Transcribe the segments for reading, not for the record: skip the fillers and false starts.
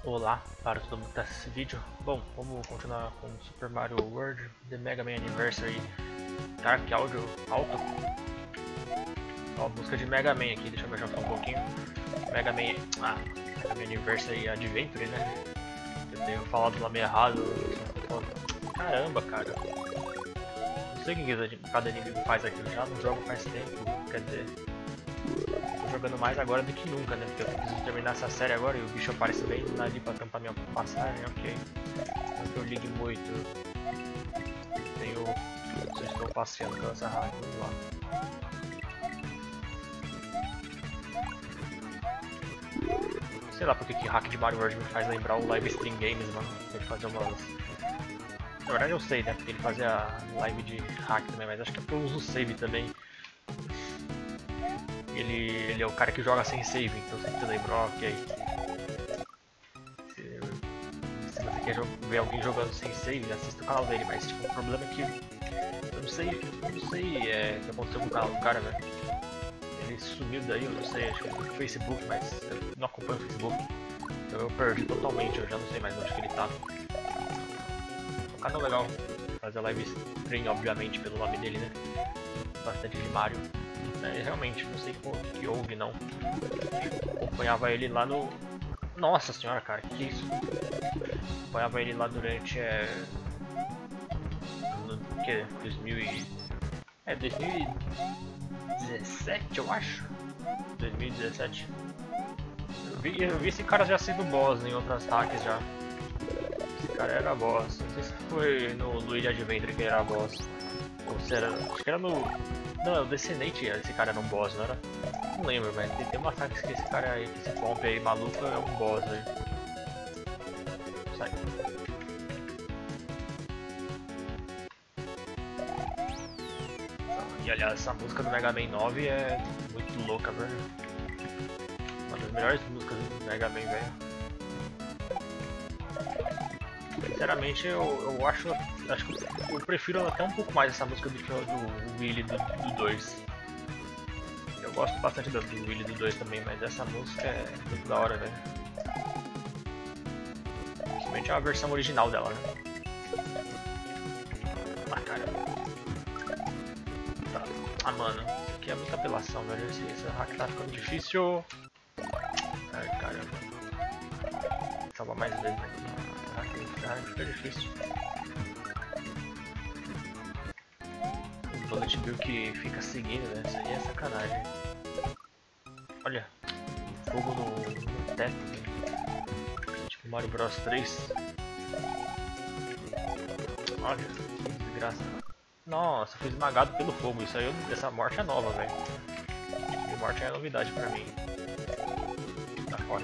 Olá para todo mundo que tá assistindo esse vídeo. Bom, vamos continuar com Super Mario World The Mega Man Anniversary. Cara, que áudio alto. Ó, busca de Mega Man aqui, deixa eu baixar um pouquinho. Mega Man Anniversary Adventure, né? Eu tenho falado o nome errado. Caramba, cara. Não sei o que cada inimigo faz aqui, eu já não jogo faz tempo, quer dizer... Tô jogando mais agora do que nunca, né? Porque eu preciso terminar essa série agora e o bicho aparece bem ali pra tampar minha passagem, ok. Não que eu ligue muito. Se eu estou passeando pela essa rádio, vamos lá. Sei lá porque que hack de Mario World me faz lembrar o Live Stream Games, mano. Ele fazer umas... Na verdade eu sei, né? Porque ele fazia live de hack também, mas acho que é porque eu uso save também. Ele é o cara que joga sem save, então sempre lembra, ok. Se você quer ver alguém jogando sem save, assista o canal dele, mas tipo, o problema é que eu não sei o que aconteceu com o canal do cara, velho. Ele sumiu daí, eu não sei, acho que foi no Facebook, mas eu não acompanho o Facebook. Então eu perdi totalmente, eu já não sei mais onde que ele tá. Um canal legal, fazer live stream, obviamente, pelo nome dele, né? Bastante de Mario. Realmente, não sei o que houve, não. Eu acompanhava ele lá no... Nossa senhora, cara, que é isso? Acompanhava ele lá durante... no que? 2017, eu acho. 2017. Eu vi esse cara já sendo boss em outras hacks já. Esse cara era boss. Não sei se foi no Luigi Adventure que ele era boss. Ou se era... Acho que era no... Não, o Descendente, esse cara era um boss, não era? Não lembro, velho. Tem uma saga que esse cara aí, esse comp aí maluco, é um boss aí. Sai. E aliás, essa música do Mega Man 9 é muito louca, velho. Uma das melhores músicas do Mega Man, velho. Sinceramente, eu acho que eu prefiro até um pouco mais essa música do que do Willy do 2. Eu gosto bastante do Willy do 2 também, mas essa música é muito da hora, velho. Principalmente a versão original dela, né? Ah, cara. Tá. Ah, mano, isso aqui é muita apelação, velho. Esse hack tá ficando difícil. Ai, caramba. Salvar mais vezes aqui. Fica difícil. O Bullet Bill que fica seguindo, né? Isso aí é sacanagem. Olha, fogo no teto, né? Tipo Mario Bros 3. Olha, que desgraça. Nossa, fui esmagado pelo fogo. Isso aí, essa morte é nova, velho. Essa morte é novidade pra mim. Tá fora.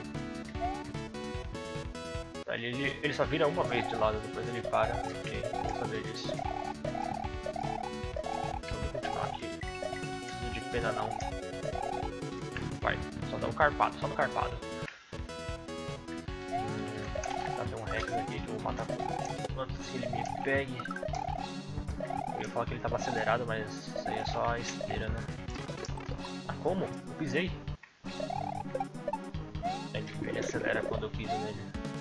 Ele só vira uma vez de lado, depois ele para. Ok, vou saber disso. Então vou continuar aqui. Não preciso de pena não. Vai, só dá um carpado, só no carpado. Tá, tem um Rex aqui que eu vou matar antes que ele me pegue. Eu ia falar que ele tava acelerado, mas isso aí é só a esteira, né? Ah, como? Eu pisei. Ele acelera quando eu piso nele.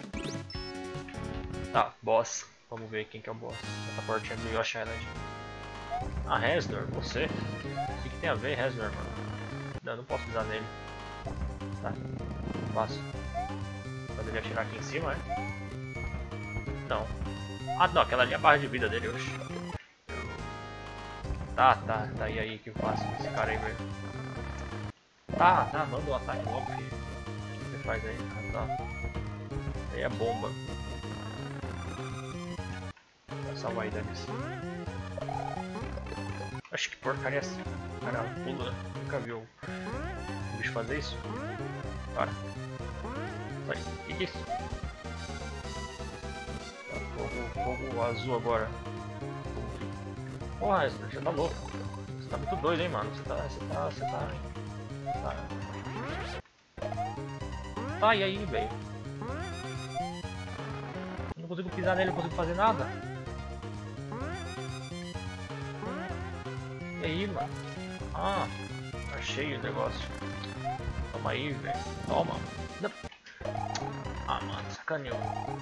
Tá, boss. Vamos ver quem que é o boss. Essa portinha do Yoshi Island. Ah, Reznor, você? O que tem a ver, Reznor, mano? Não, eu não posso pisar nele. Tá, passo. Mas ele atirar aqui em cima, é? Não. Ah, não, aquela ali é a barra de vida dele, oxe. Tá, e aí, que eu faço com esse cara aí, velho? Tá, manda o ataque logo, filho. O que você faz aí? Ah, tá. Aí é bomba. Salva aí, dane-se. Acho que porcaria assim. Cara, pula. Nunca viu o bicho fazer isso? Para. Vai. Que é isso? Tá, fogo azul agora. Porra, você tá louco. Você tá muito doido, hein, mano. Você tá. Tá, e aí, velho? Não consigo pisar nele, não consigo fazer nada. E aí, mano? Ah, achei o negócio. Toma aí, velho. Toma. Ah, mano, sacaneou.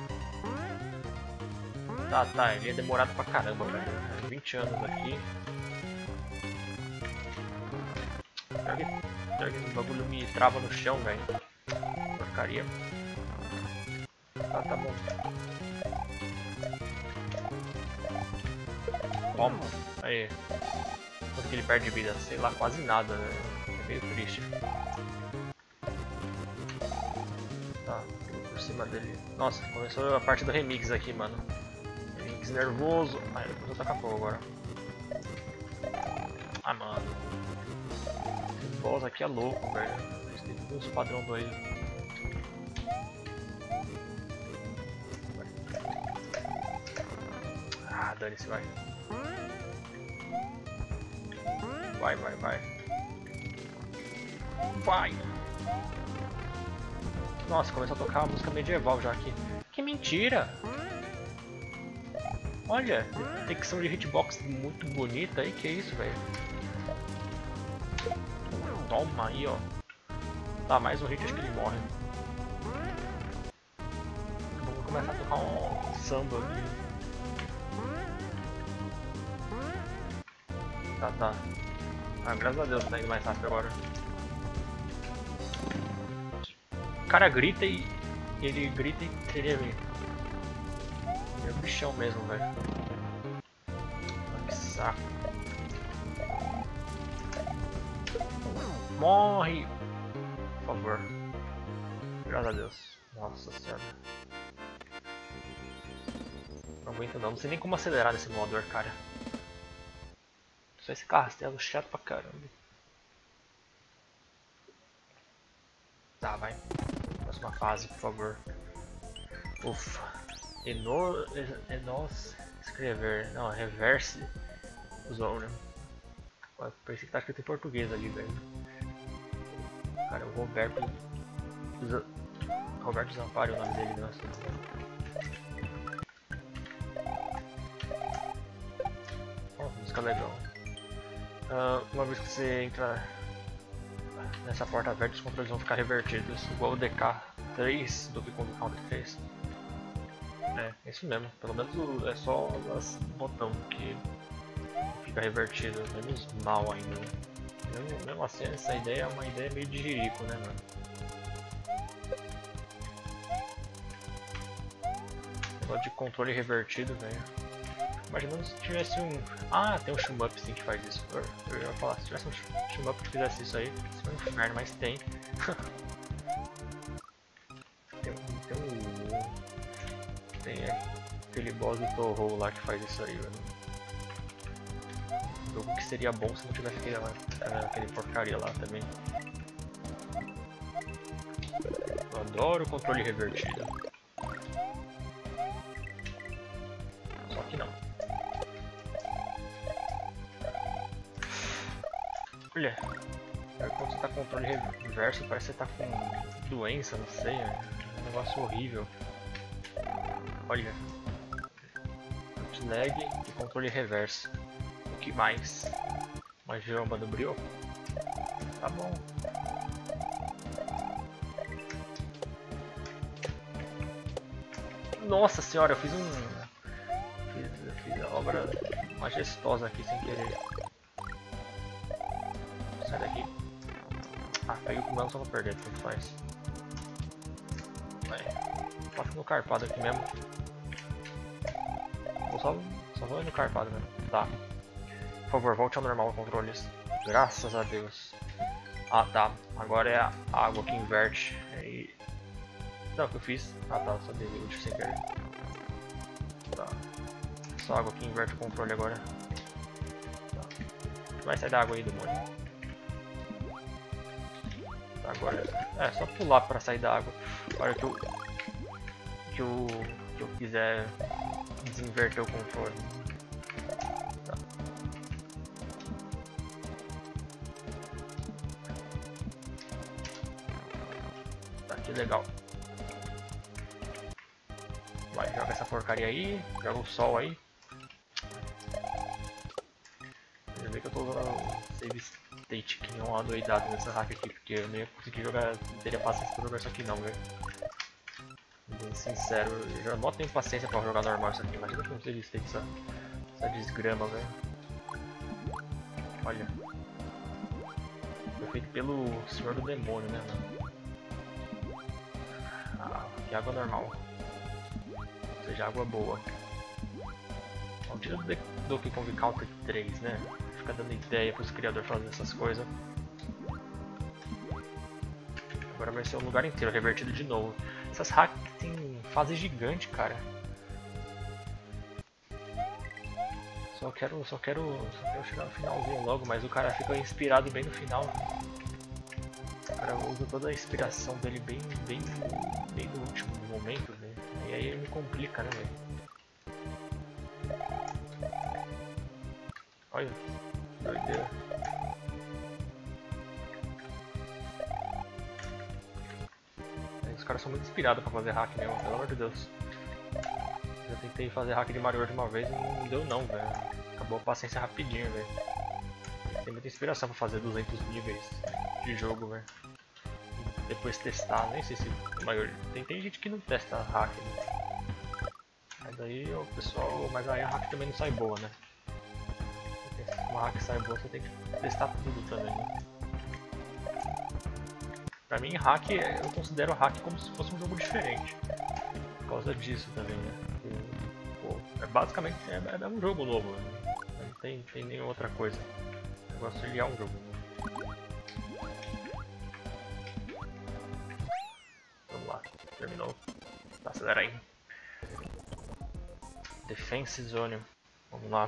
Tá, ele é demorado pra caramba, velho. 20 anos aqui. Pior que o bagulho me trava no chão, velho. Porcaria. Tá bom. Toma. Aí. Quanto que ele perde de vida? Sei lá, quase nada, velho. É meio triste. Tá, por cima dele. Nossa, começou a parte do remix aqui, mano. Remix nervoso. Ai, eu vou tacar fogo agora. Ah, mano. Esse boss aqui é louco, velho. Tem todos os padrões do aí. Ah, dane-se, vai. Vai! Nossa, começou a tocar uma música medieval já aqui. Que mentira! Olha, textão de hitbox muito bonita aí, que isso, velho? Toma aí, ó. Tá, mais um hit, acho que ele morre. Vamos começar a tocar um samba aqui. Tá. Ah, graças a Deus tá indo mais rápido agora. O cara grita e ele grita e treme. É o bichão mesmo, velho. Que saco. Morre! Por favor. Graças a Deus. Nossa senhora. Não aguento não sei nem como acelerar nesse modo, cara. Só esse castelo chato pra caramba. Tá, vai. Próxima fase, por favor. Ufa. Enos escrever. Não, reverse zone. Pensei que tá escrito em português ali, velho. Cara, o Roberto Zampari é o nome dele, nossa. Oh, música legal. Uma vez que você entra nessa porta aberta, os controles vão ficar revertidos, igual o DK3 do Comic Counter fez. É isso mesmo, pelo menos é só o botão que fica revertido, menos mal ainda. Mesmo assim, essa ideia é uma ideia meio de jirico, né, mano? Negócio de controle revertido, velho. Imaginando se tivesse um... Ah, tem um shmup sim que faz isso. Eu ia falar, se tivesse um shmup que fizesse isso aí, seria um inferno, mas tem. Tem aquele boss do Toho lá que faz isso aí, velho. Um jogo que seria bom se não tivesse aquele porcaria lá também. Eu adoro o controle revertido. Só que não. Olha, quando você tá com controle reverso parece que você tá com doença, não sei, é um negócio horrível. Olha, lag e controle reverso. O que mais? Uma jamba do Brio? Tá bom. Nossa senhora, eu fiz fiz a obra majestosa aqui sem querer. Sai daqui. Ah, caiu com ela só pra perder, tanto faz. Vai. Tá ficando carpado aqui mesmo. Só vou no carpado mesmo. Tá. Por favor, volte ao normal os controles. Graças a Deus. Ah tá. Agora é a água que inverte. E... Não, o que eu fiz? Ah tá, só dei ult sem querer. Tá. Só água que inverte o controle agora. Tá. Vai sair da água aí, demônio. Tá, agora é só pular pra sair da água. Agora que eu quiser desinverter o controle. Tá. Tá, que legal. Vai, joga essa porcaria aí, joga o sol aí. Já vê que eu tô usando o save state que nem um adoidado nessa hack aqui, porque eu não ia conseguir jogar, não teria paciência pra jogar isso aqui não, velho. sendo sincero. Eu já não tenho paciência pra jogar normal isso aqui. Imagina como eles têm essa desgrama, velho. Olha. Foi feito pelo Senhor do Demônio, né, mano? Ah, que água normal. Ou seja, água boa. Bom, tira do Donkey Kong Country 3, né? Fica dando ideia pros criadores fazerem essas coisas. Agora vai ser o lugar inteiro revertido de novo. Essas hacks tem fase gigante, cara. Só quero chegar no finalzinho logo, mas o cara fica inspirado bem no final. O cara usa toda a inspiração dele bem no último momento, né? E aí ele me complica, né, velho? Olha, doideira. Os caras são muito inspirados pra fazer hack mesmo, pelo amor de Deus. Eu tentei fazer hack de Mario World uma vez e não deu não, velho. Acabou a paciência rapidinho, velho. Tem muita inspiração pra fazer 200 níveis de jogo, velho. Depois testar, nem sei se a maioria... Tem gente que não testa hack, né? Mas aí o pessoal... Mas aí a hack também não sai boa, né? Se uma hack sai boa, você tem que testar tudo também, né? Pra mim, hack, eu considero hack como se fosse um jogo diferente. Por causa disso também, né? Porque, pô, basicamente é um jogo novo, né? Não tem nenhuma outra coisa. O negócio ele é um jogo novo. Vamos lá, terminou. Acelera aí. Defense Zone. Vamos lá.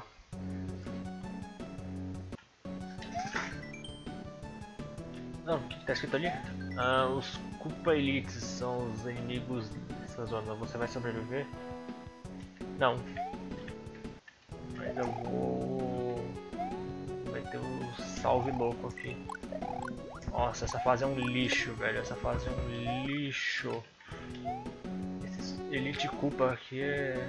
Não, o que tá escrito ali? Os Koopa Elites são os inimigos dessa zona. Você vai sobreviver? Não. Mas eu vou... Vai ter um salve louco aqui. Nossa, essa fase é um lixo, velho. Essa fase é um lixo. Esses Elite Koopa aqui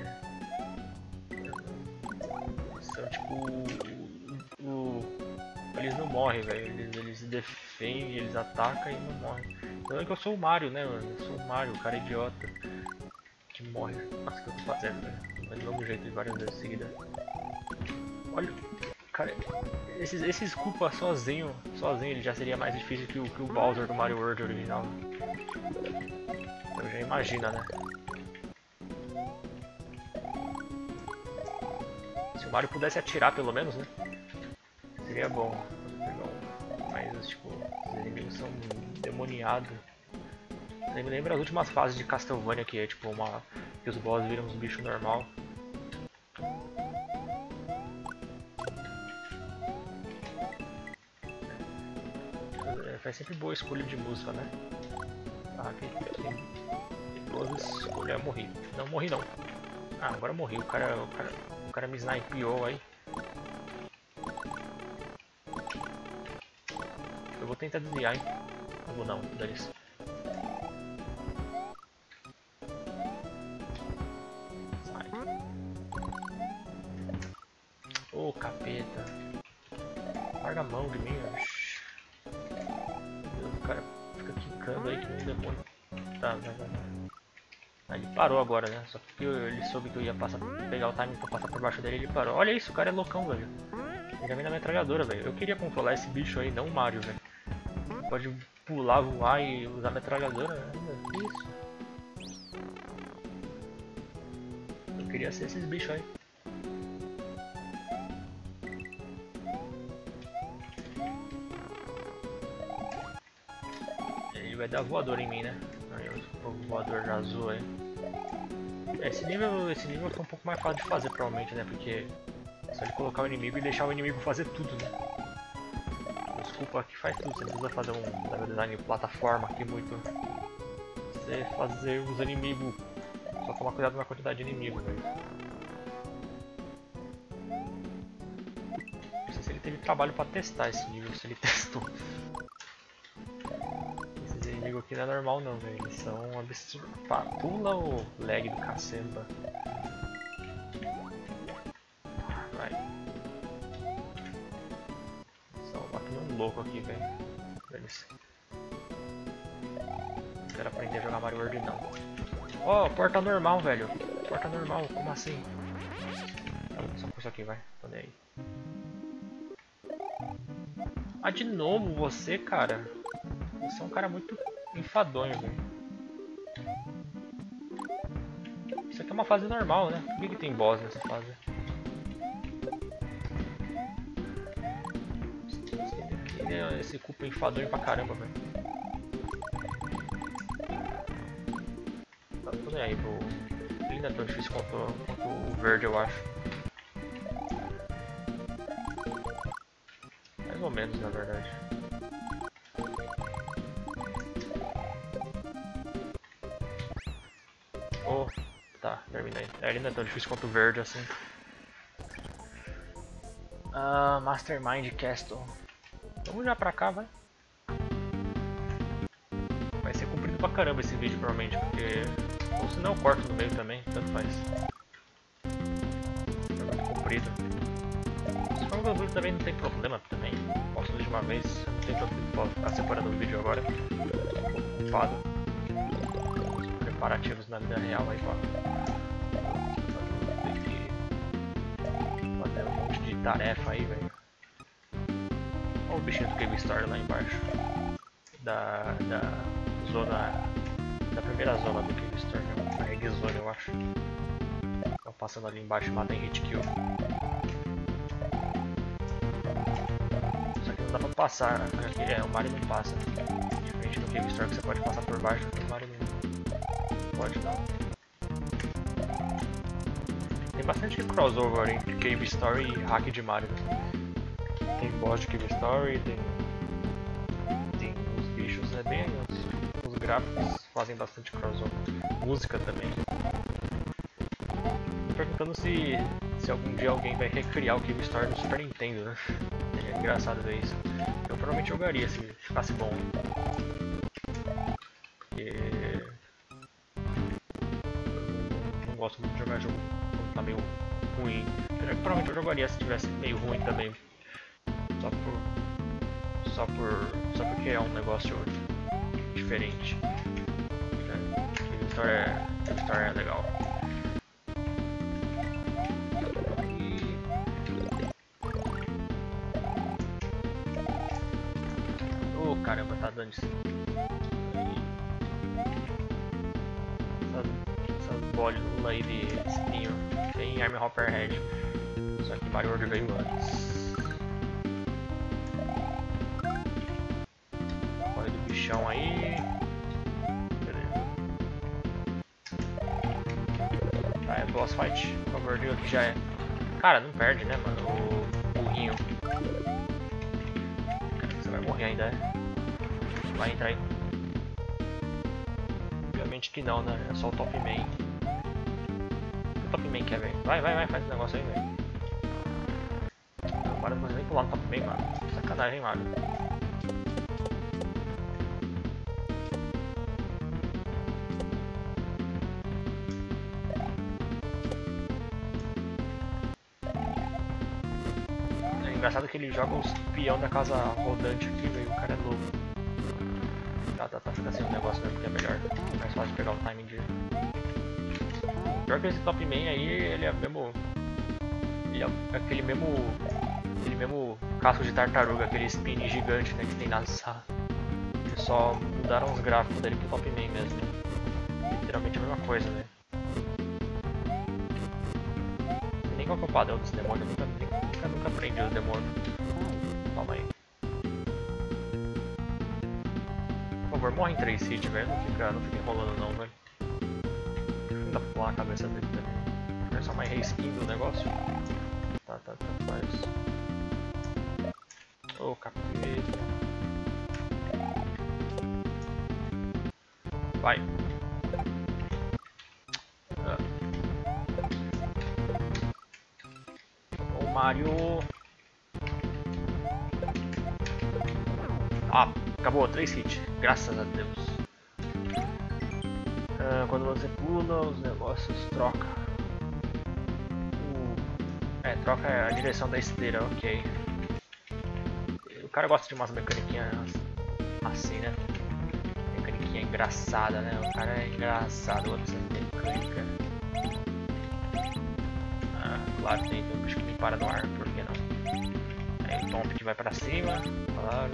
são tipo... Eles não morrem, velho. Eles defendem, eles atacam e não morrem. Então é que eu sou o Mario, né, mano? Eu sou o Mario, o cara idiota. Que morre. Nossa, o que eu tô fazendo, velho? Mas do mesmo jeito de várias vezes seguida. Olha, cara, esses Koopa sozinho ele já seria mais difícil que o Bowser do Mario World original. Eu já imagina, né? Se o Mario pudesse atirar pelo menos, né? Seria bom. Mas tipo, os inimigos são demoniados. Você me lembra as últimas fases de Castlevania que é tipo que os boss viram uns bichos normal. Faz sempre boa escolha de música, né? Ah, que boa escolha. Eu morri. Não morri não. Ah, agora eu morri. O cara me snipeou aí. Eu vou tentar desviar, hein? Não vou não, dane-se. Sai. Ô, capeta. Larga a mão de mim, velho. O cara fica quicando aí que nem um demônio. Tá, vai. Aí ele parou agora, né? Só porque ele soube que eu ia pegar o timing pra passar por baixo dele, ele parou. Olha isso, o cara é loucão, velho. Ele já vem na metralhadora, velho. Eu queria controlar esse bicho aí, não o Mario, velho. Pode pular, voar e usar metralhadora, né? Isso. Eu queria ser esses bichos aí. Ele vai dar voador em mim, né? Aí o voador azul aí. Esse nível fica um pouco mais fácil de fazer, provavelmente, né? Porque é só ele colocar o inimigo e deixar o inimigo fazer tudo, né? Desculpa, aqui faz tudo, você não precisa fazer um level design de plataforma aqui muito. Você fazer os inimigos, só tomar cuidado na quantidade de inimigos, velho. Não sei se ele teve trabalho pra testar esse nível, se ele testou. Esses inimigos aqui não é normal não, velho, eles são absurdos. Pula o lag do cacemba. Louco aqui, velho. Não quero aprender a jogar Mario World não. Ó, porta normal, velho. Porta normal, como assim? Só por isso aqui, vai. Tô nem aí. Ah, de novo você, cara. Você é um cara muito enfadonho, velho. Isso aqui é uma fase normal, né? Por que tem boss nessa fase? Esse cupo é enfadonho pra caramba, velho. Tá tudo nem aí pro... Ele não é tão difícil quanto o verde, eu acho. Mais ou menos, na verdade. Oh, tá, terminei. Ele não é tão difícil quanto o verde, assim. Mastermind Castle. Vamos já pra cá, vai. Vai ser comprido pra caramba esse vídeo, provavelmente, porque... Ou se não, eu corto no meio também, tanto faz. É muito comprido. Se for um vídeo também não tem problema, também. Posso fazer de uma vez, eu não tenho tanto tempo pra ficar separando o vídeo agora. Tô um pouco ocupado. Os preparativos na vida real aí, fazer um monte de tarefa aí, velho. Olha o bichinho do Cave Story lá embaixo. Da zona... Da primeira zona do Cave Story, né? A Egg Zone, eu acho. Tá passando ali embaixo, mata em hit kill. Só que não dá pra passar, aqui o Mario não passa. Diferente do Cave Story que você pode passar por baixo, o Mario não pode não. Tem bastante crossover entre Cave Story e hack de Mario. Tem boss de Cave Story, tem os bichos, né? Bem os gráficos fazem bastante crossover. Música também. Tô perguntando se algum dia alguém vai recriar o Cave Story no Super Nintendo, né? É engraçado ver isso. Eu provavelmente jogaria se ficasse bom. Porque... eu não gosto muito de jogar jogo quando tá meio ruim. Provavelmente eu jogaria se tivesse meio ruim também. Só porque é um negócio diferente. A história é legal. Oh, caramba, tá dando isso. Essas bolas aí de espinho. Tem Army Hopper Head. Só que Mario World veio antes. Bichão aí. Beleza. Tá, é boss fight. O gordinho aqui já é. Cara, não perde, né, mano? O burrinho. Você vai morrer ainda, né? Vai entrar aí. Obviamente que não, né? É só o Top Man. O que o Top Man quer, velho? Vai, faz esse negócio aí, velho. Não para de nem pular no Top Man, mano. Sacanagem, mano. Engraçado que ele joga os peão da casa rodante aqui, velho. O cara é louco. Tá, fica assim o negócio mesmo que é melhor. Mais fácil de pegar o timing dele. Pior que esse Top Man aí, ele é mesmo. Ele é aquele mesmo casco de tartaruga, aquele spin gigante, né, que tem na sala. Eles só mudaram os gráficos dele pro Top Man mesmo. Literalmente a mesma coisa, né? Nem qual que é o padrão desse demônio, eu nunca aprendi os demônios. Calma aí. Por favor, morre em 3 hits, velho. Não fica enrolando não, velho. Não dá pra pular a cabeça dele também. É só mais reskin do negócio. Tá, faz. Ô, capeta. Vai. Ô, Mario. Ah, acabou, 3 hits. Graças a Deus. Quando você pula, os negócios trocam. Troca a direção da esteira, ok. O cara gosta de umas mecaniquinhas assim, né? musiquinha engraçada, né? O cara é engraçado, outra mecânica. Ah, claro, tem um bicho que me para no ar, por que não? Aí o Tom que vai pra cima, claro.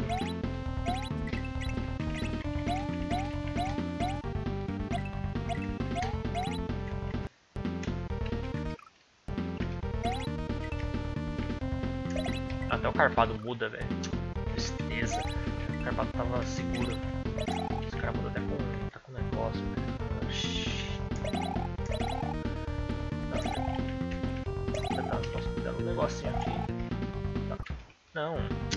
Até o carpado muda, velho. Tristeza. O carpado tava seguro. Esse cara muda até com negócio, velho. Posso cuidar um negocinho aqui. Tá. Não.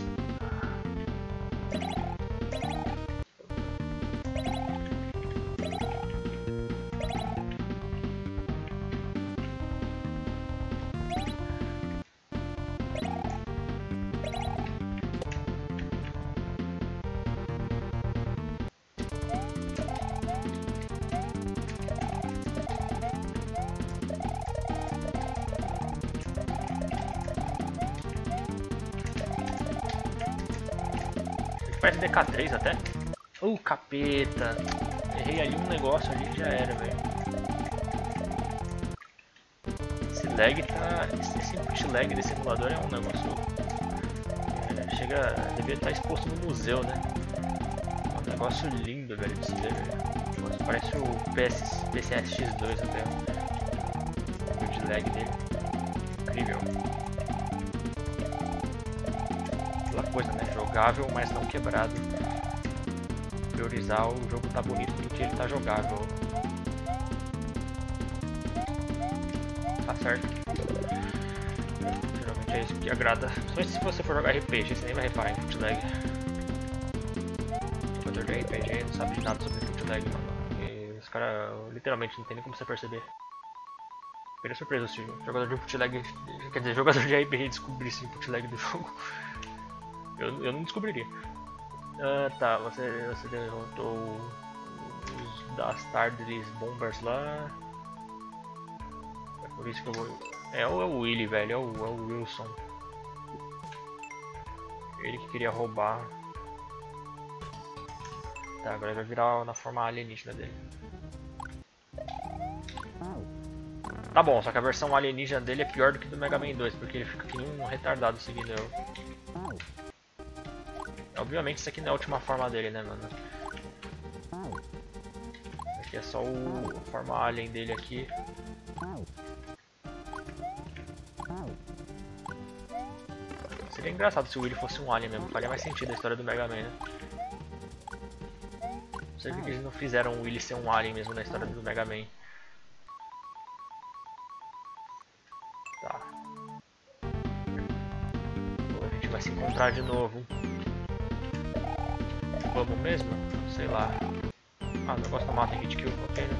Parece DK3 até. Capeta. Errei ali um negócio ali e já era, velho. Esse lag tá... Esse input lag desse emulador é um negócio... devia estar exposto no museu, né? É um negócio lindo, velho, de se ver, velho. Parece o PCSX2 até. O input lag dele. Incrível. Aquela coisa, né? Jogável, mas não quebrado. Priorizar o jogo tá bonito do que ele tá jogável. Tá certo. Geralmente é isso que agrada. Principalmente se você for jogar RPG, você nem vai reparar em input lag. Jogador de RPG não sabe de nada sobre input lag, mano. E os caras literalmente não tem nem como você perceber. Fiquei surpreso se o jogador de input lag, quer dizer, jogador de RPG descobrisse o input lag do jogo. Eu não descobriria. Tá, você derrotou os Dastardly Bombers lá. É por isso que eu vou... É o Willy, velho, é o Wilson. Ele que queria roubar. Tá, agora ele vai virar na forma alienígena dele. Tá bom, só que a versão alienígena dele é pior do que do Mega Man 2, porque ele fica que nem um retardado seguindo eu. Obviamente isso aqui não é a última forma dele, né, mano? Aqui é só a forma alien dele aqui. Seria engraçado se o Willy fosse um alien mesmo, faria mais sentido a história do Mega Man, né? Não sei porque eles não fizeram o Willy ser um alien mesmo na história do Mega Man. Tá. A gente vai se encontrar de novo. Vamos mesmo? Sei lá. Ah, o negócio não mata em hit kill, ok, né?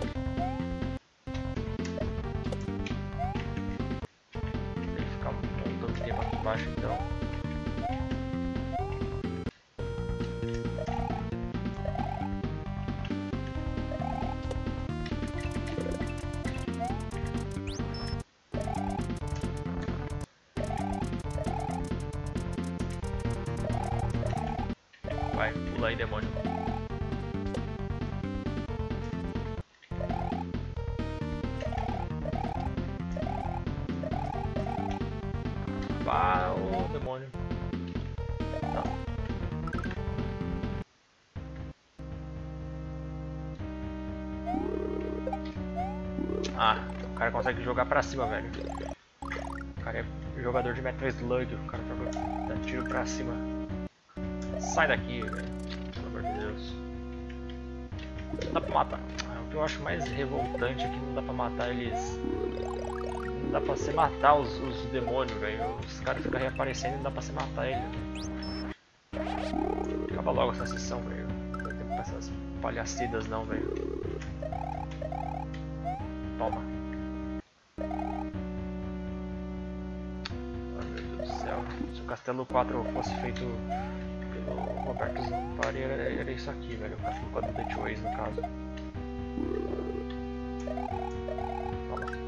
Tem que ficar montando tempo aqui embaixo então. Vai, pula aí, demônio. Vá, ô demônio. Tá. Ah, o cara consegue jogar pra cima, velho. O cara é jogador de Metal Slug, o cara dá tiro pra cima. Sai daqui, velho. Pelo amor de Deus. Não dá pra matar. O que eu acho mais revoltante é que não dá pra matar eles. Não dá pra você matar os demônios, velho. Os caras ficam reaparecendo e não dá pra você matar eles. Acaba logo essa sessão, velho. Não tem tempo pra essas palhacidas não, velho. Toma. Oh, meu Deus do céu. Se o Castelo 4 fosse feito pelo Roberto Zampari, era isso aqui, velho. O Castelo 4 do The Choice, no caso. Toma.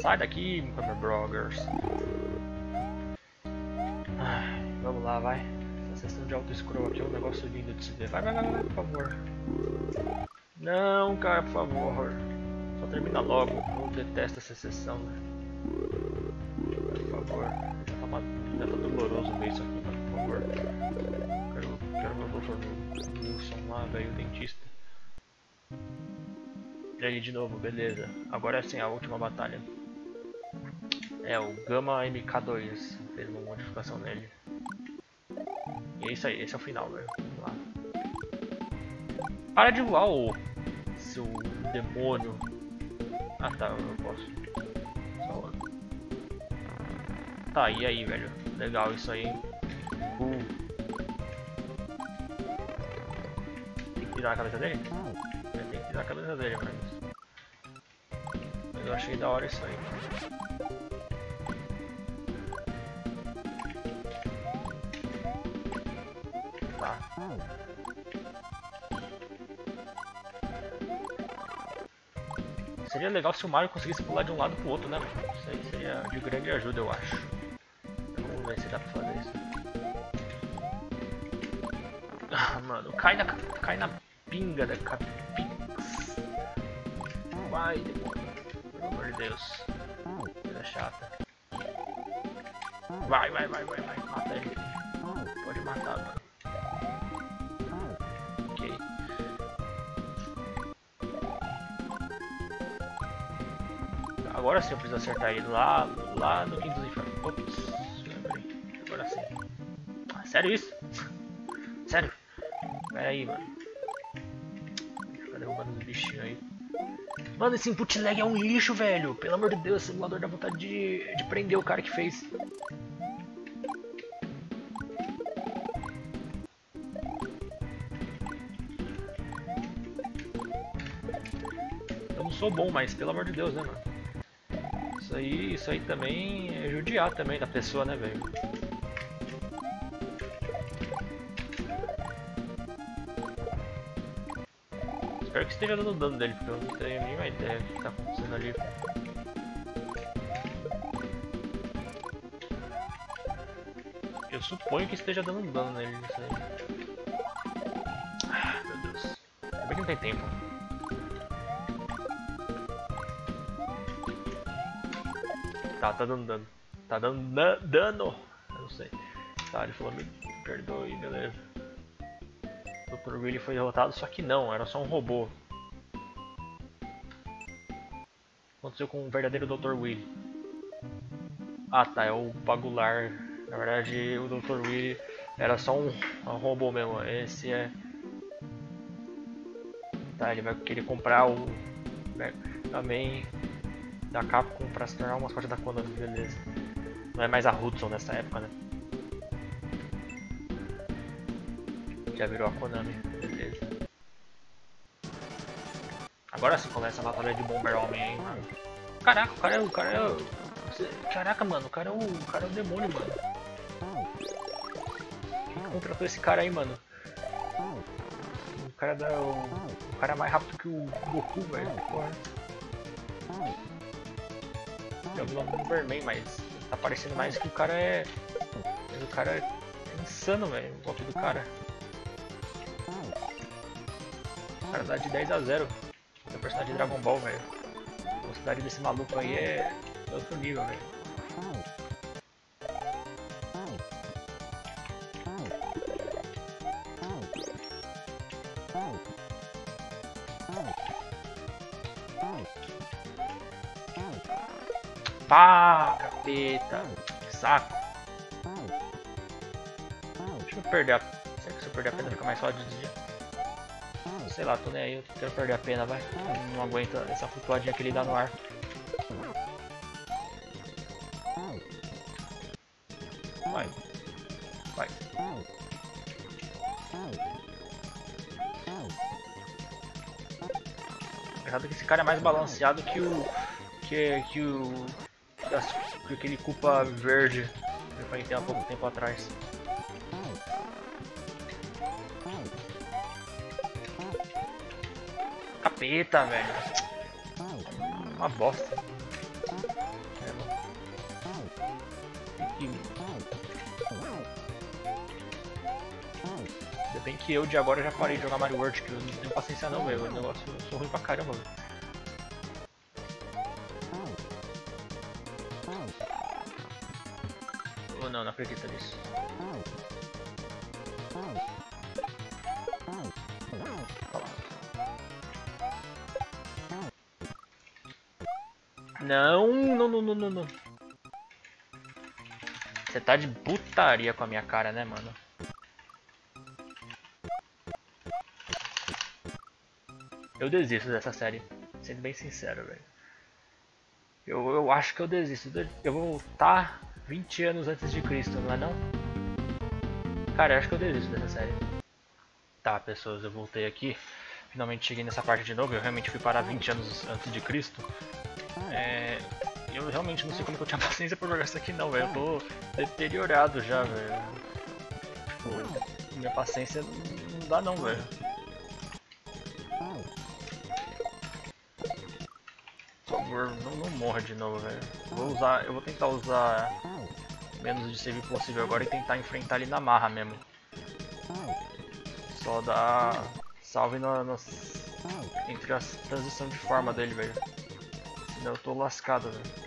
Sai daqui, Broggers. Vamos lá, vai. Essa sessão de auto-scroll aqui é um negócio lindo de se ver. Vai, por favor. Não, cara, por favor. Só termina logo. Eu detesto essa sessão. Por favor. Já tá doloroso ver isso aqui, mano. Por favor. Quero meu Dr. Wilson lá, velho, o dentista. E aí de novo, beleza. Agora sim, a última batalha. É o Gamma MK2. Fez uma modificação nele. E é isso aí, esse é o final, velho. Vamos lá. Para de voar, ô seu demônio. Ah tá, eu posso. Só... Tá, e aí, velho? Legal isso aí, hein? Tem que tirar a cabeça dele? Tem que tirar a cabeça dele, mas eu achei da hora isso aí. Tá. Seria legal se o Mario conseguisse pular de um lado pro outro, né? Isso aí seria de grande ajuda, eu acho. Vamos ver se dá pra fazer isso. Ah, mano, cai na pinga da Capix. Vai, demônio. Pelo amor de Deus. Coisa chata. Vai. Mata ele. Pode matar, mano. Ok. Agora sim eu preciso acertar ele lá no quinto dos infernos. Ops. Agora sim. Ah, sério isso? Sério? Pera aí, mano. Fica derrubando os bichinhos aí. Mano, esse input lag é um lixo, velho. Pelo amor de Deus, esse simulador dá vontade de prender o cara que fez. Eu não sou bom, mas pelo amor de Deus, né, mano? Isso aí também é judiar também da pessoa, né, velho? Espero que esteja dando dano dele, porque eu não tenho nenhuma ideia do que tá acontecendo ali. Eu suponho que esteja dando dano nele, isso aí. Ah, meu Deus. Ainda bem que não tem tempo. Tá dando dano. Tá dando dano. Eu não sei. Tá, ele falou, me perdoe, beleza. O Dr. Willy foi derrotado, só que não, era só um robô. Aconteceu com o verdadeiro Dr. Willy. Ah tá, é o Bagular. Na verdade o Dr. Willy era só um robô mesmo. Esse é... Tá, ele vai querer comprar o também da Capcom pra se tornar uma mascote da Konami, beleza. Não é mais a Hudson nessa época, né? Já virou a Konami, beleza. Agora sim começa a batalha de Bomber Homem, hein, mano. Caraca, o cara é o... Caraca, mano, o cara é o demônio, mano. Quem contratou esse cara aí, mano? O cara é mais rápido que o Goku, velho. Porra. Eu vi o nome do Bomberman, mas tá parecendo mais que o cara é... O cara é insano, velho, o golpe do cara. O cara dá de 10 a 0. O personagem de Dragon Ball, velho. A velocidade desse maluco aí é outro nível, velho. Pá, capeta. Que saco. Deixa eu perder a... Será que se eu perder a pena fica mais fácil de desviar? Sei lá, tô nem aí, eu quero perder a pena, vai. Não aguenta essa flutuadinha que ele dá no ar. Vai. Vai. Errado que esse cara é mais balanceado que aquele Koopa verde que eu enfrentei há pouco tempo atrás. Capeta, velho. Uma bosta. aqui. Ainda bem que eu de agora já parei de jogar Mario World, que eu não tenho paciência não, velho. O negócio, eu sou ruim pra caramba, velho. Oh não, não acredito nisso. Não, não, não, não, não, não. Você tá de putaria com a minha cara, né, mano? Eu desisto dessa série, sendo bem sincero, velho. Eu acho que eu desisto. Eu vou voltar 20 anos antes de Cristo, não é não? Cara, eu acho que eu desisto dessa série. Tá, pessoas, eu voltei aqui. Finalmente cheguei nessa parte de novo. Eu realmente fui parar 20 anos antes de Cristo. Eu realmente não sei como que eu tinha paciência pra jogar isso aqui não, velho. Eu tô deteriorado já, velho. Minha paciência não dá não, velho. Por favor, não morra de novo, velho. Eu vou tentar usar menos de save possível agora e tentar enfrentar ele na marra mesmo. Só dar salve entre as transições de forma dele, velho. Senão eu tô lascado, velho.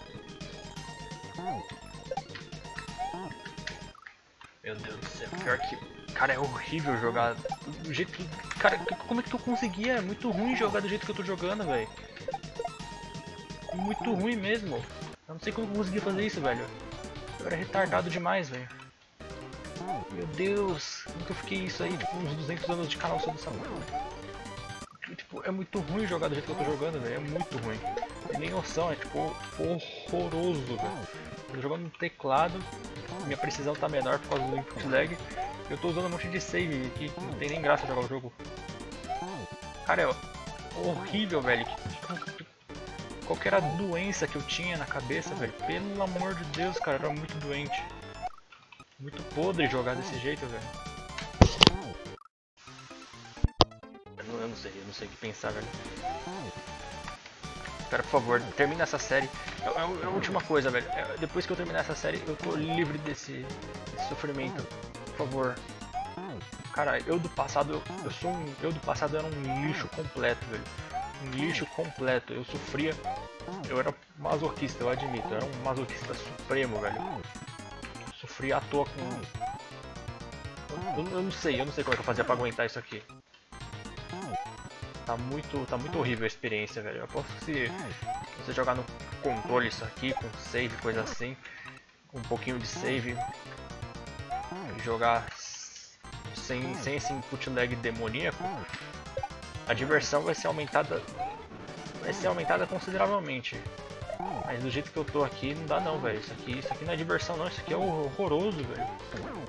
Meu Deus do céu, pior que... Cara, é horrível jogar do jeito que... Cara, como é que tu conseguia? É muito ruim jogar do jeito que eu tô jogando, velho. Muito ruim mesmo. Eu não sei como eu consegui fazer isso, velho. Eu era retardado demais, velho. Meu Deus, como que eu fiquei isso aí, tipo, uns 200 anos de canal sobre essa porra. Tipo, é muito ruim jogar do jeito que eu tô jogando, velho. É muito ruim. Não tem nem noção, é tipo horroroso, velho. Eu tô jogando no teclado, minha precisão tá menor por causa do input lag. Eu tô usando um monte de save aqui, não tem nem graça jogar o jogo. Cara, é horrível, velho. Qual que era a doença que eu tinha na cabeça, velho? Pelo amor de Deus, cara, eu era muito doente. Muito podre jogar desse jeito, velho. Eu não sei o que pensar, velho. Cara, por favor, termina essa série. É a última coisa, velho. Depois que eu terminar essa série, eu tô livre desse sofrimento. Por favor. Cara, eu do passado era um lixo completo, velho. Um lixo completo. Eu sofria. Eu era masoquista, eu admito. Eu era um masoquista supremo, velho. Eu sofria à toa com... Eu não sei como é que eu fazia pra aguentar isso aqui. Tá muito horrível a experiência, velho. Eu aposto que se você jogar no controle isso aqui, com save, coisa assim, com um pouquinho de save, e jogar sem esse input lag demoníaco, a diversão vai ser aumentada consideravelmente. Mas do jeito que eu tô aqui, não dá não, velho. Isso aqui não é diversão não, isso aqui é horroroso, velho.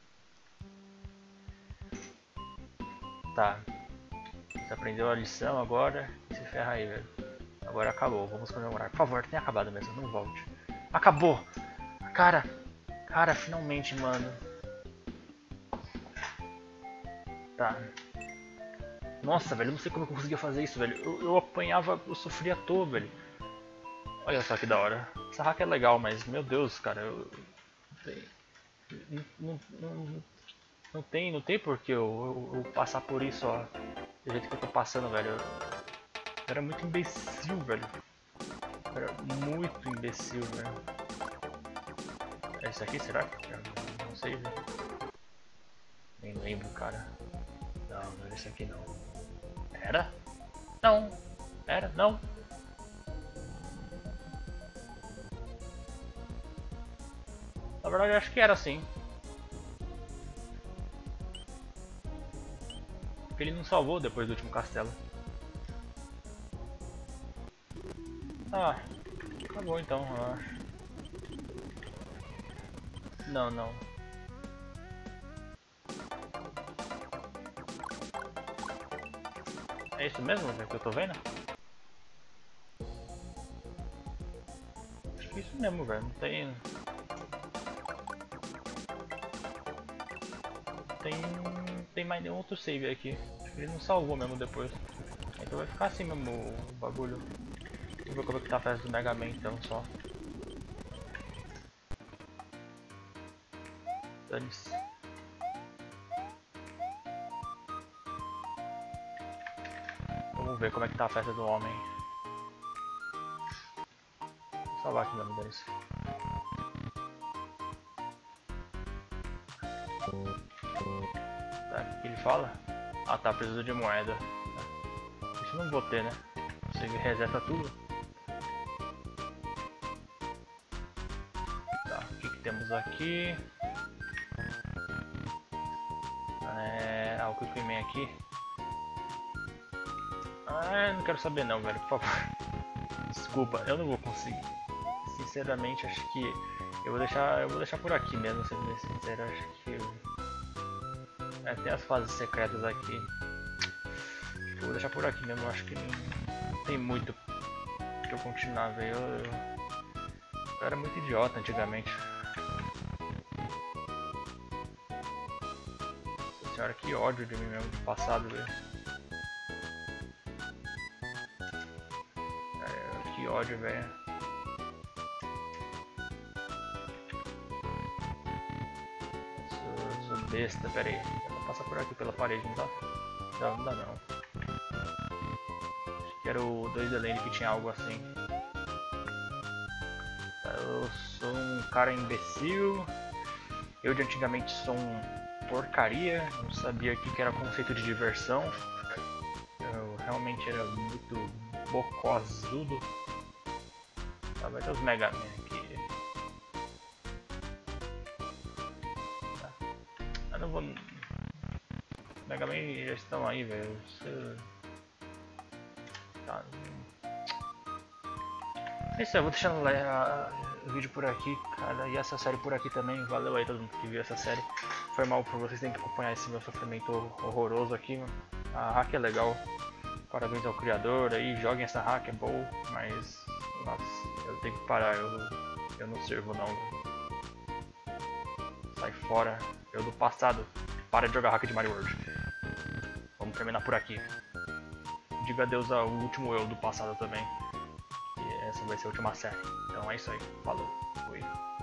Tá. Você aprendeu a lição agora, se ferra aí, velho. Agora acabou, vamos comemorar. Por favor, tenha acabado mesmo, não volte. Acabou! Cara, finalmente, mano. Tá. Nossa, velho, eu não sei como eu conseguia fazer isso, velho. Eu apanhava, eu sofria à toa, velho. Olha só que da hora. Essa hack é legal, mas, meu Deus, cara, não tem porque eu passar por isso, ó. Do jeito que eu tô passando, velho. Eu era muito imbecil, velho. Eu era muito imbecil, velho. É isso aqui, será? Não sei, velho. Nem lembro, cara. Não era isso aqui não. Era? Não. Era? Não. Na verdade, eu acho que era sim. Porque ele não salvou depois do último castelo. Ah, acabou então, eu acho. Não. É isso mesmo que eu tô vendo? Acho que é isso mesmo, velho. Não tem mais nenhum outro save aqui. Acho que ele não salvou mesmo depois. Então vai ficar assim mesmo o bagulho. Vou ver como é que tá a festa do Mega Man então só. Dane-se. Vamos ver como é que tá a festa do homem. Vou salvar aqui mesmo, dane-se. Tá, o que ele fala? Ah tá, preciso de moeda. Isso eu não vou ter, né? Você reseta tudo. Tá, o que temos aqui? O Quickman aqui. Ah, não quero saber não, velho, por favor. Desculpa, eu não vou conseguir. Sinceramente, acho que eu vou deixar por aqui mesmo, sendo bem sincero. Acho que tem as fases secretas aqui. Acho que eu vou deixar por aqui mesmo. Acho que não tem muito que eu continuar, velho. Eu era muito idiota antigamente. Nossa senhora, que ódio de mim mesmo do passado, velho. Que ódio, velho. Sou besta, pera aí. Eu vou passar por aqui pela parede, não dá? Não dá não. Acho que era o 2 Delane que tinha algo assim. Eu sou um cara imbecil. Eu de antigamente sou um porcaria. Não sabia o que era conceito de diversão. Eu realmente era muito bocozudo. Tá, vai ter os Mega Man aqui. Tá. Eu não vou... Mega Man já estão aí, velho. Tá. É isso aí, eu vou deixando o vídeo por aqui, cara, e essa série por aqui também. Valeu aí todo mundo que viu essa série. Foi mal por vocês terem que acompanhar esse meu sofrimento horroroso aqui, mano. A hack é legal. Parabéns ao criador aí, joguem essa hack, é bom, mas... Nossa, eu tenho que parar, eu não sirvo não. Sai fora, eu do passado. Para de jogar hack de Mario World. Vamos terminar por aqui. Diga adeus ao último eu do passado também. E essa vai ser a última série. Então é isso aí, falou, fui.